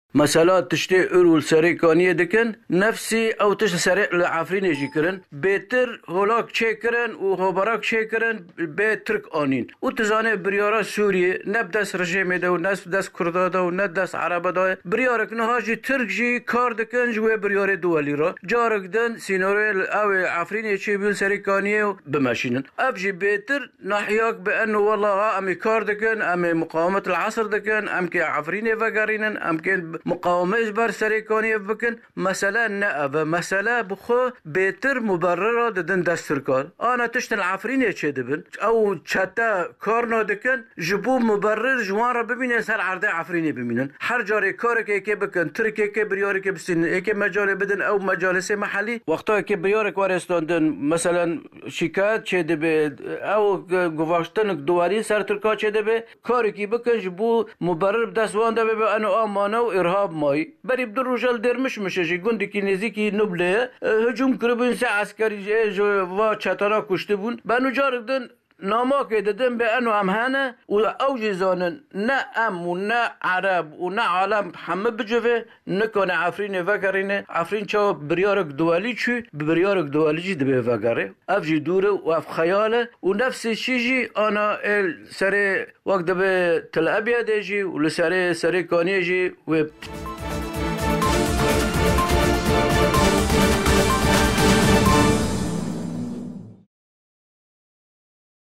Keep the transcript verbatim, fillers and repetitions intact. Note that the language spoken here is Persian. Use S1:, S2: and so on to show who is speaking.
S1: مثلا تشتي أرول سريكانية دكن نفسي أو تشت سريع العفرين يجي كرن بيتر هولاك شكرن وهوبراك شكرن بترك آنين وتزاني بريارة سوريا نبدأ رجيم ده وناس دس كردا ده وندس عرب ده بريارك نهاجي ترك جي كار دكن جوا بريارة دولي را جارك دن سيناريو أو عفرين يجي بيل سريكانية بماشينن أبجي بيتر نحياك بأنه والله أمي كار دكن أمي مقاومة العصر دكن أم كي عفرين فقارينن أم كي مقاومة إجبار سريكانية بكن مثلا نأبا مثلا بخو بيتر مبررة ددن دستركال أنا تشتن العفرين يتشي دبن أو چتا كارنا دكن جبو مبرر جوان را ببينن سر عرضه عفريني ببينن هر جاري كارك ايكي بكن ترك ايكي بريارك بسن ايكي مجال بدن أو مجالس محلي وقتا ايكي بريارك وارستاندن مثلا شكايت چه دبه أو گواشتنك دواري سر تركا چه دبه كاركي بكن جبو مبرر بدستوان دبه بأنه آمانه و إرهاب ماي بري بدر رجال درمش مشجي گوندي كي نزيكي نبله هجوم كربون سي عسكري جو وا چتارا كشته بون بنو جاردن ناماك ددن بأنه أم هنا وأوجي زانن نا أم ونا عرب ونا عالم حمد بجوه نكون عفرين فقرين عفرين شو بريارك دوالي شو بريارك دوالي جي دبي فقره أفجي دوره وأف خياله ونفس الشيء أنا السري وقت دبي تل أبيض يجي ولسري سري كان يجي و